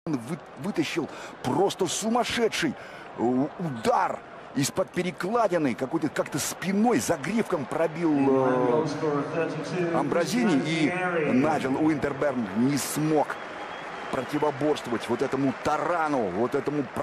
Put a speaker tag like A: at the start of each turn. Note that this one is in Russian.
A: вытащил просто сумасшедший удар из-под перекладины, какой-то как-то спиной, загривком пробил Амброзини, и Найджел Уинтерберн не смог противоборствовать вот этому тарану, вот этому